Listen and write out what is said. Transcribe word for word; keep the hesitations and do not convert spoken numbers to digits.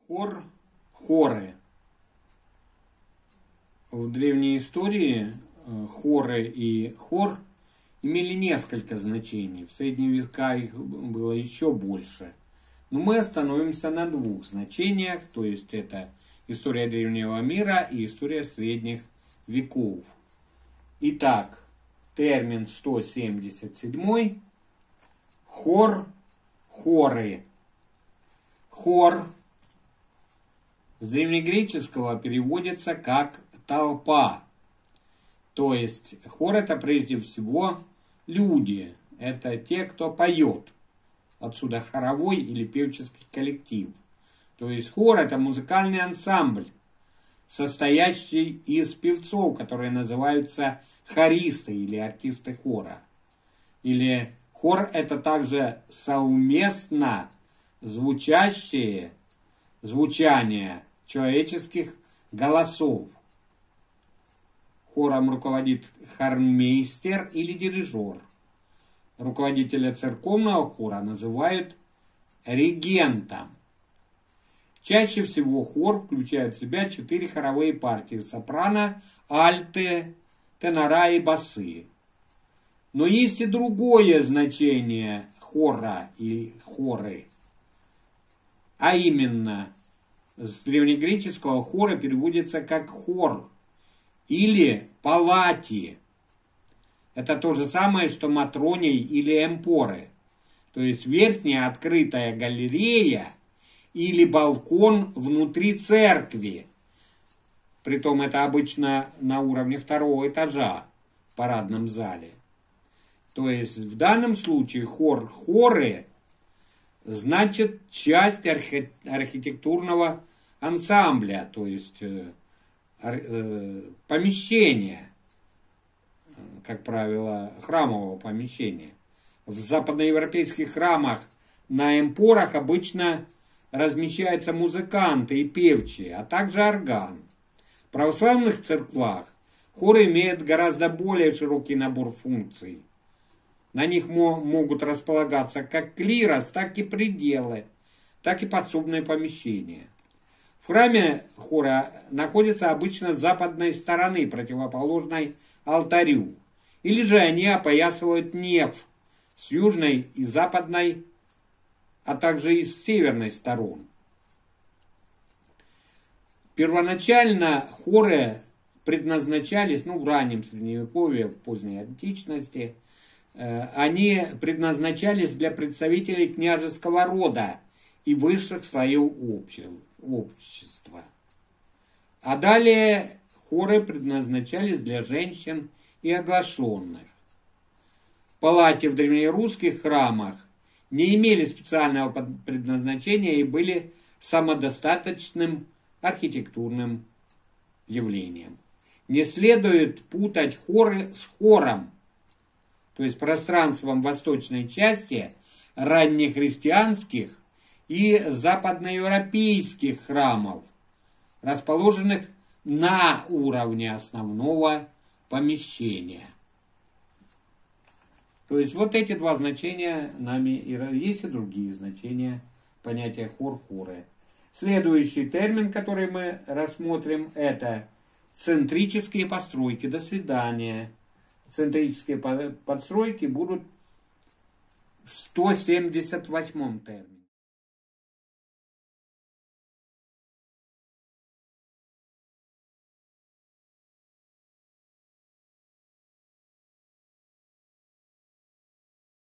Хор, хоры. В древней истории хоры и хор имели несколько значений. В средние века их было еще больше. Но мы остановимся на двух значениях, то есть это история древнего мира и история средних веков. Итак, термин сто семьдесят семь. Хор, хоры. Хор с древнегреческого переводится как толпа. То есть хор это прежде всего люди. Это те, кто поет. Отсюда хоровой или певческий коллектив. То есть хор это музыкальный ансамбль, состоящий из певцов, которые называются хористы или артисты хора. Или хор это также совместно звучащее звучание человеческих голосов. Хором руководит хормейстер или дирижер. Руководителя церковного хора называют регентом. Чаще всего хор включает в себя четыре хоровые партии: сопрано, альты, тенора и басы. Но есть и другое значение хора и хоры. А именно, с древнегреческого хора переводится как хор или палати. Это то же самое, что матроний или эмпоры. То есть верхняя открытая галерея или балкон внутри церкви. Притом это обычно на уровне второго этажа в парадном зале. То есть в данном случае хор, хоры значит часть архи, архитектурного ансамбля, то есть э, э, помещения, как правило, храмового помещения. В западноевропейских храмах на эмпорах обычно размещаются музыканты и певчие, а также орган. В православных церквах хоры имеют гораздо более широкий набор функций. На них могут располагаться как клирос, так и пределы, так и подсобные помещения. В храме хора находятся обычно с западной стороны, противоположной алтарю. Или же они опоясывают неф с южной и западной, а также и с северной сторон. Первоначально хоры предназначались, ну, в раннем средневековье, в поздней античности, они предназначались для представителей княжеского рода и высших слоев общества. А далее хоры предназначались для женщин и оглашенных. Палати в древнерусских храмах не имели специального предназначения и были самодостаточным архитектурным явлением. Не следует путать хоры с хором, то есть пространством восточной части раннехристианских и западноевропейских храмов, расположенных на уровне основного помещения. То есть вот эти два значения нами и есть, и другие значения понятия хор-хоры. Следующий термин, который мы рассмотрим, это центрические постройки. До свидания. Центрические постройки будут в сто семьдесят восьмом термине.